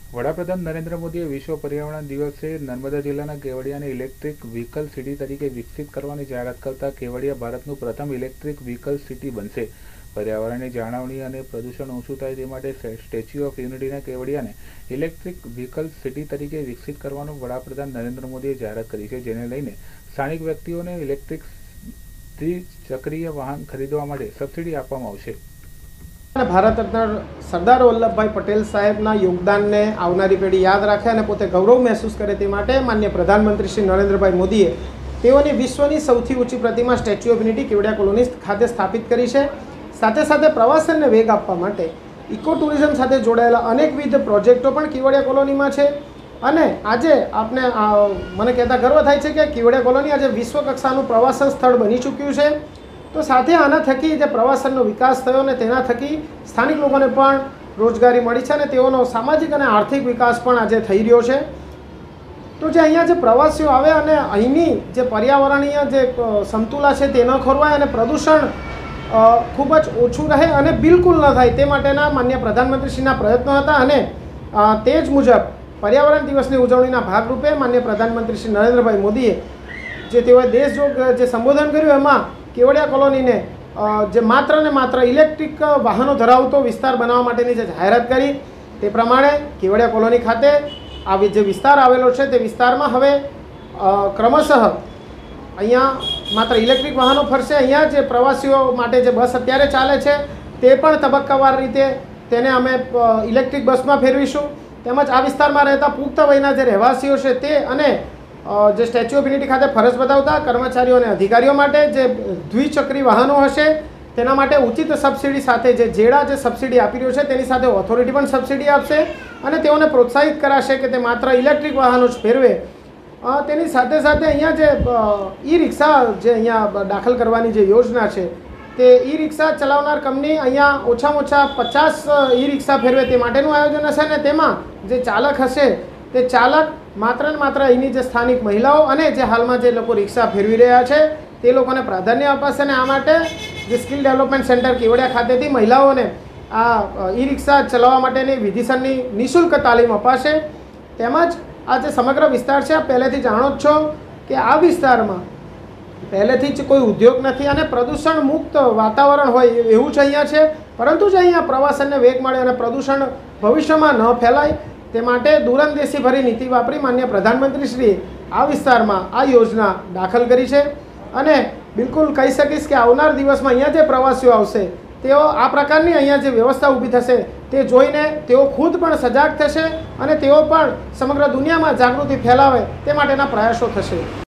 વડાપ્રધાન નરેન્દ્ર મોદીએ વિશ્વ પર્યાવરણ દિવસે નર્મદા જિલ્લાના કેવડિયાને ઇલેક્ટ્રિક વ્હીકલ સિટી તરીકે વિકસિત કરવાની જાહેરાત કરતા કેવડિયા ભારતનું પ્રથમ ઇલેક્ટ્રિક વ્હીકલ સિટી બનશે। પર્યાવરણની જાળવણી અને પ્રદૂષણ ઓછું થાય તે માટે સ્ટેચ્યુ ઓફ યુનિટીના કેવડિયાને ઇલેક્ટ્રિક વ્હીકલ સિટી તરીકે વિકસિત કરવાનું વડાપ્રધાન નરેન્દ્ર મોદીએ જાહેરાત કરી છે, જેને લઈને સ્થાનિક વ્યક્તિઓને ઇલેક્ટ્રિક ત્રિચક્રીય વાહન ખરીદવા માટે સબસિડી આપવામાં આવશે। भारत रत्न सरदार वल्लभभाई पटेल साहेबना योगदानने आवनारी पेढ़ी याद राखे अने पोते गौरव महसूस करे ते माटे माननीय प्रधानमंत्री श्री नरेन्द्रभाई मोदीए तेओनी विश्वनी सौथी ऊंची प्रतिमा statue of unity Kevadia colony खाते स्थापित करी छे। साथे साथे प्रवासनने वेग आपवा माटे इको टूरिज्म साथे जोड़ायेला अनेकविध प्रोजेक्टो पण केवडिया कॉलोनीमां छे अने आजे आपने मने कहेता गर्व थाय छे के केवडिया कॉलोनी आज विश्व कक्षानुं प्रवासन स्थळ बनी चूक्युं छे। तो साथे आना थकी जे प्रवासननो विकास थयो ने तेना थकी स्थानिक लोकोने पण रोजगारी मळी छे अने तेओनो सामाजिक अने आर्थिक विकास पण आजे थई रह्यो छे। तो जे अहींया जे प्रवासीओ आवे अने अहींनी जे पर्यावरणीय जे समतुला छे ते न खोरवाय अने प्रदूषण खूब ज ओछुं रहे अने बिलकुल न थाय ते माटेना माननीय प्रधानमंत्रीश्रीना प्रयत्नो हता अने ते ज मुजब पर्यावरण दिवसनी उजवणीना भागरूपे माननीय प्रधानमंत्री श्री नरेन्द्रभाई मोदीए जे तेओए देशजोग जे संबोधन कर्युं एमां केवडिया कॉलोनी ने जे मात्र ने मात्र इलेक्ट्रिक वाहनों धरावतो विस्तार बनाववा माटेनी जे जाहेरात करी ते प्रमाणे केवडिया कॉलोनी खाते आ जे विस्तार आवेलो छे ते विस्तारमां हवे क्रमशः अहींया मात्र इलेक्ट्रिक वाहनों फरशे। अहींया जे प्रवासीओ माटे जे बस अत्यारे चाले छे ते पण तबक्कावार रीते तेने अमे इलेक्ट्रिक बसमां फेरवीशुं। तेमज आ विस्तारमां रहेता पुख्त वयना जे रहेवासीओ छे ते अने जे स्टेच्यू ऑफ यूनिटी खाते फरज बजावता कर्मचारीओ अने अधिकारीओ माटे जे द्विचक्री वाहनों हशे तेना माटे उचित सब्सिडी साथे जे जेड़ा जे सब्सिडी आपी रह्यो छे तेनी साथे ऑथोरिटी पण सब्सिडी आपशे अने तेओने प्रोत्साहित कराशे के ते मात्र इलेक्ट्रिक वाहनों ज फेरवे। तेनी साथे साथे अहींया जे ई रिक्शा जे अहींया दाखल करवानी जे योजना छे ते ई रिक्शा चलावनार कंपनी अहींया ओछामां ओछा 50 ई रिक्शा फेरवे ते माटेनुं आयोजन हशे अने तेमां जे चालक हशे ते चालक मात्र ने मात्र अहींनी जे स्थानिक महिलाओं अने जे हालमां जे लोको रिक्शा फेरवी रह्या छे ते लोकोने प्राधान्य अपाशे अने आ माटे जे स्किल डेवलपमेंट सेंटर केवडिया खातेथी महिलाओने आ ई रिक्शा चलाववा माटेनी विधिसરની निःशुल्क तालीम अपाशे। તેમજ आ जे समग्र विस्तार छे पहेलेथी जाणो ज छो के आ विस्तारमां पहेलेथी ज कोई उद्योग नथी अने प्रदूषण मुक्त वातावरण होय एवुं ज अहींया छे, परंतु ज अहींया प्रवासनने वेग मळे अने प्रदूषण भविष्यमां न फैलाय ते माटे दूरंदेशी भरी नीति वापरी माननीय प्रधानमंत्रीश्रीए आ विस्तारमां आ योजना दाखल करी छे अने बिल्कुल कही सकीश के आवनार दिवसमां अहींया जे प्रवासीओ आवशे तेओ आ प्रकारनी अहींया जे व्यवस्था ऊभी थशे ते जोईने तेओ खुद पण सजाग थशे अने तेओ पण समग्र दुनियामां जागृति फैलावे ते माटेना प्रयासो थशे।